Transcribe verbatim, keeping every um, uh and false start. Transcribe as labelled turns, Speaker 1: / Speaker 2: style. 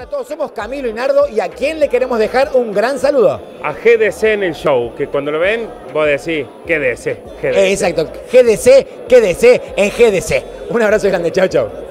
Speaker 1: Hola a todos, somos Camilo y Nardo y ¿a quién le queremos dejar un gran saludo?
Speaker 2: A G D C en el show, que cuando lo ven, vos decís, ¿qué D C? G D C.
Speaker 1: Eh, exacto, G D C, G D C en G D C. Un abrazo grande, chao, chao.